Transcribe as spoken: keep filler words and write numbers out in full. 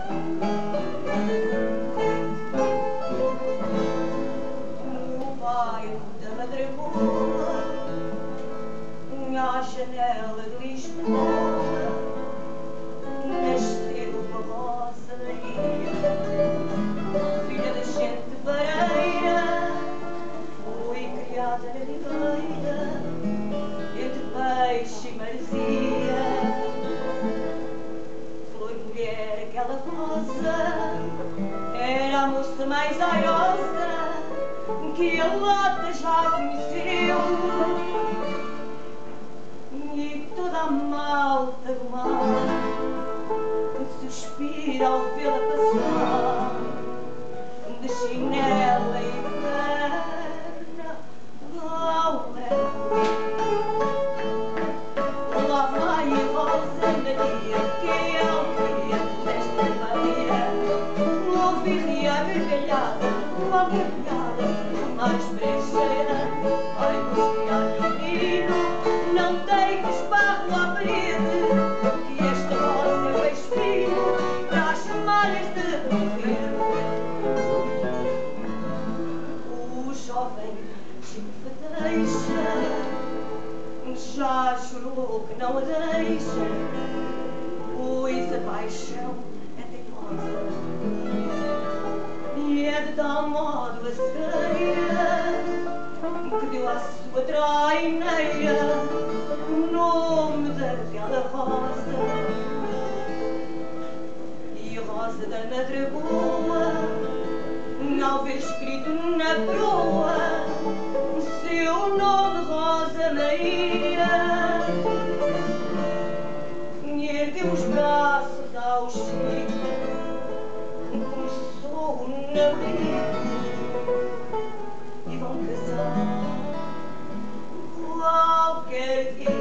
No bairro da Madragoa, à janela do Lisboa, nasceu a Rosa Maria, filha da gente vareira, foi criada na ribeira, entre peixe e maresia. Foi mulher aquela rosa, era a moça mais airosa que a lata já conheceu. E toda a malta do mar suspira ao vê-la passar, de chinela e perna ao léu. Lá vai a Rosa Maria, que é o dia desta Maria. Ouvi rir a gargalhada, uma gargalhada mais brecheira. Ai, meu menino, não deis barro à parede, que esta rosa é o espinho para chamar-lhes de morrer. O jovem chifateixa já jurou que não a deixa, pois a paixão é teimosa e é de tal modo a cegueira que deu à sua traineira o nome daquela rosa. E a rosa da Madragoa, ao ver escrito na proa seu nome Rosa Maria, ergueu os braços ao Chico, começou o namorico e vão casar qualquer dia.